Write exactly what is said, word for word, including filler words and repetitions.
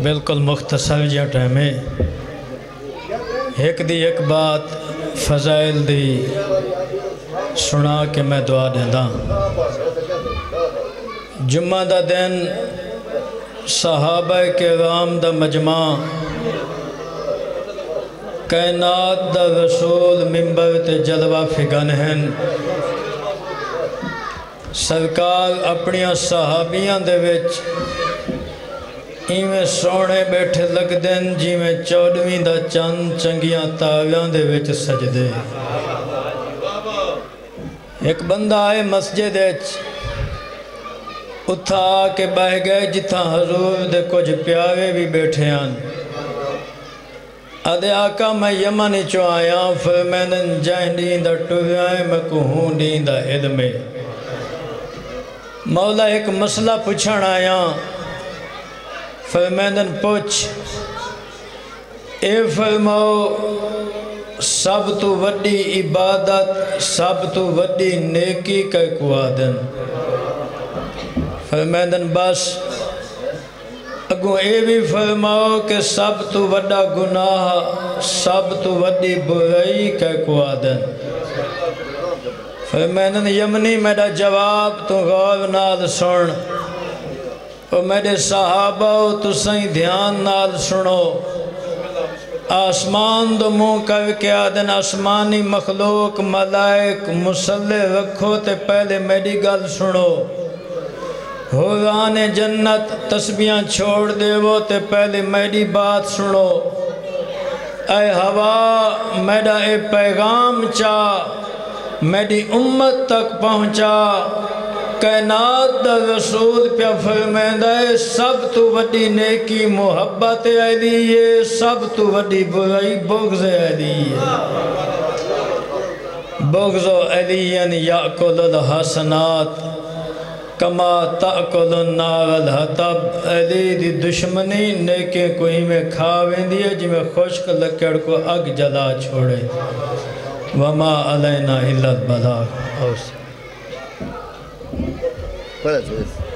بالکل مختصر جا ٹائم ہے ایک دی ایک بات فضائل دی سنا کے میں دعا دیندہ جمعہ دا دن صحابہ کرام دا مجمع کائنات دا رسول منبر تے جلوہ فگن ہیں سرکار اپنیاں صحابیاں دے وچ ایویں سونے بیٹھے لگ دن جی میں چودویں دا چند چنگیاں تاریاں دے وچ سجدے ایک بندہ آئے مسجد وچ اتھا آ کے بہ گئے جتھا حضور دے کچھ پیارے بھی بیٹھے ہیں ادھے آقا میں یمن چو آیا فرمینن جائیں دین دا ٹوریائیں میں کہوں دین دا علمے مولا ایک مسئلہ پوچھن آیا فرمینن پوچھ اے فرماؤ سب تو وڈی عبادت سب تو وڈی نیکی کا کوادن فرمینن بس اگوں اے بھی فرماؤ کہ سب تو وڈا گناہ سب تو وڈی برائی کا کوادن فرمینن یمنی میرا جواب تو غور نال سن اور میرے صحابہ تو سہیں دھیان نال سنو آسمان دو منہ کر کے آدن آسمانی مخلوق ملائک مسلح رکھو تے پہلے میری گل سنو حوران جنت تسبیاں چھوڑ دے وہ تے پہلے میری بات سنو اے ہوا میرا اے پیغام چاہ میری امت تک پہنچا کائنات دا رسول پیا فرمیندہ ہے سب تو وڈی نیکی محبت علی ہے سب تو وڈی برائی بغض علی ہے بغض علی یأکل الحسنات کما تأکل النار الحطب علی دی دشمنی نیکے کوئی میں کھاویں دیا جی میں خشک لکڑ کو اگ جلا چھوڑے وما علینا الا البلاغ.